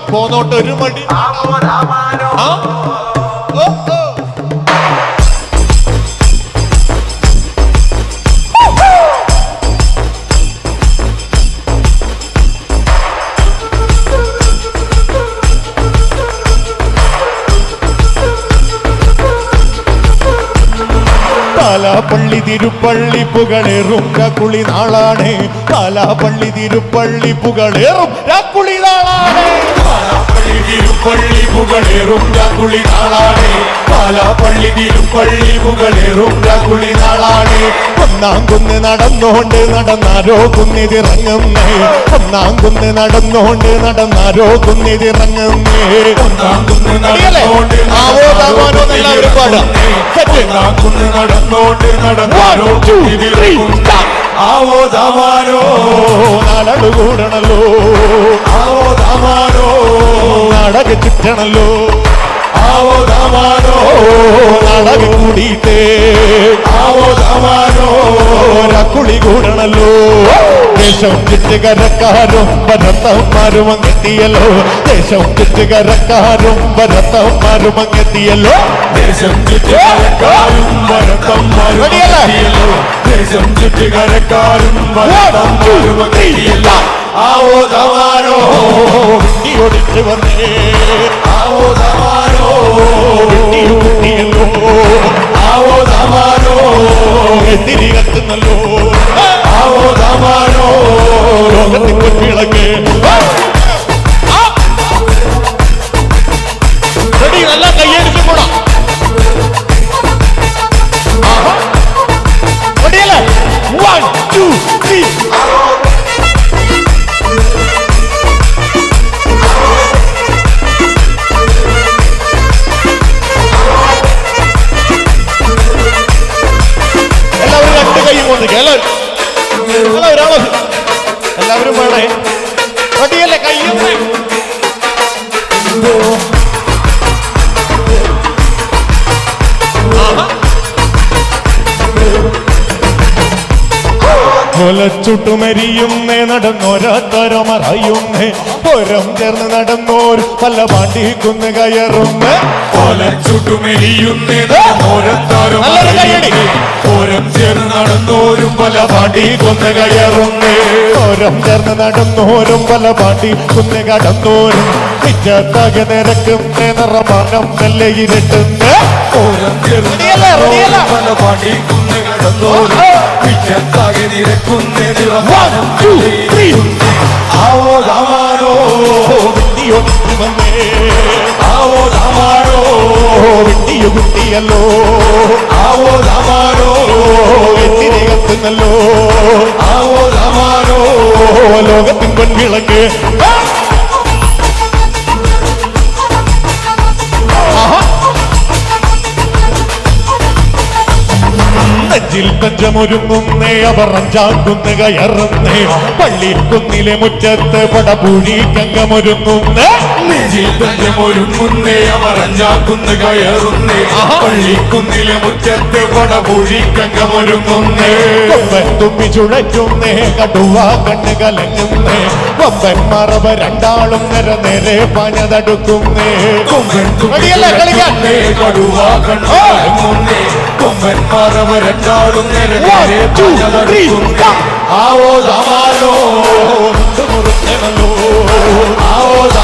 പോന്നോട്ട് ഒരു മടി പാലാപ്പള്ളി തിരുപ്പള്ളി പുകളേറും രാക്കുളി നാളാണ് പാലാപ്പള്ളി തിരുപ്പള്ളി പുകളേറും രാക്കുളി നാളാണ് പാലാപ്പള്ളി തിരുപ്പള്ളി പുകളേറും രാക്കുളി നാളാണ് പാലാപ്പള്ളി തിരുപ്പള്ളി പുകളേറും രാക്കുളി നാളാണ് ഒന്നാം കുന്ന് നടന്നോണ്ട് നടന്നാരോ കുന്നിതിറങ്ങുന്നേ ഒന്നാം കുന്ന് നടന്നോണ്ട് നടന്നാരോ കുന്നിതിറങ്ങുന്നേ ഒന്നാം കുന്ന് നടന്നോണ്ട് എല്ലാവരും പാടാം നടന്നോണ്ട് നടന്നാരോ ആവോ ദാമാനോ നാടു കൂടണല്ലോ ആവോ ദാമാനോ നാടക ചുറ്റണല്ലോ ആവോ ദാമാനോ നാടക കൂടിയിട്ടേ ആവോ ദാമാനോ രാക്കുളി കൂടണല്ലോ ദേശം ചുറ്റുകരക്കാരും ഭരത്തന്മാരും അങ്ങെത്തിയല്ലോ ദേശം ചുറ്റുകരക്കാരും ഭരത്തന്മാരും അങ്ങെത്തിയല്ലോ ദേശം ചുറ്റുകരക്കാരും ഭരത്തന്മാരും അങ്ങെത്തിയല്ലോ ദേശം ചുറ്റുകരക്കാരും ഭരത്തന്മാരും അങ്ങെത്തിയല്ലോ ആവോ ദാമാനോ നീ ഓടിച്ചു വന്നേ ആവോ ദാമാനോ കുട്ടിയല്ലോ ആവോ ദാമാനോ തിരികത്തുന്നല്ലോ ആവോ ദാമാനോ ലോകത്തിൻ കുട്ടികളൊക്കെ നല്ല കയ്യടിച്ചു കൂടാ റെഡിയല്ലേ 1 2 3 എല്ലാവരും വേണേ റെഡിയല്ലേ കയ്യും കൊലച്ചുട്ടുമരിയുന്നേ നടന്നോരാത്തരോ മറയുന്നേ ഓരം ചേർന്ന് നടന്നോർ പല പാണ്ടിക്കുന്ന് കയറുന്നേ കൊലച്ചുട്ടുമരിയുന്നേ നടന്നോരത്താരോ ഓരം ചേർന്ന് നടന്നോരും പല പാണ്ടിക്കുന്ന് കയറുന്നേ ഓരം ചേർന്ന് നടന്നോരും പല പാണ്ടിക്കുന്ന് കടന്നോരും നിജത്താകെ നിരക്കുന്നേ നിറമാനം നല്ല ഇരുട്ടുന്നേ ഓരം ചേർന്ന് പല പാണ്ടിക്കുന്ന് കടന്നോരും നിജത്താകെ നിരക്കുന്നേ നിറമാനം ആവോ ദാമാനോ വിട്ടിയൊട്ടി വന്നേ ആവോ ദാമാനോ വിട്ടിയു കുട്ടിയല്ലോ ആവോ ദാമാനോ തിരികത്തുന്നല്ലോ ആവോ ദാമാനോ ലോകത്തിൻ പൊൻവിളക്ക് നെഞ്ചിൽ പഞ്ചമൊരുങ്ങുന്നേ അവർ അഞ്ചാക്കുന്ന് കയറുന്നേ പള്ളിക്കുന്നിലെ മുറ്റത്ത് പടപൂഴി കങ്കമൊരുങ്ങുന്നേ നെഞ്ചിൽ പഞ്ചമൊരുങ്ങുന്നേ അവർ അഞ്ചാക്കുന്ന് കയറുന്നേ പള്ളിക്കുന്നിലെ മുറ്റത്ത് പടപൂഴി കങ്കമൊരുങ്ങുന്നേ കൊമ്പൻ തുമ്പി ചുഴറ്റുന്നേ കടുവ കണ്ണ് കലങ്ങുന്നേ കൊമ്പൻ മറവ രണ്ടാളും നേരെ പാഞ്ഞതടുക്കുന്നേ കൊമ്പൻ തുമ്പി കളിക്കാന്നേ കടുവ കണ്ണ് കലങ്ങുന്നേ കൊമ്പൻ മറവ രണ്ടാളും നേരെ പാഞ്ഞതടുക്കുന്നേ ആവോ ദാമാനോ മുറുക്കണല്ലോ ആവോ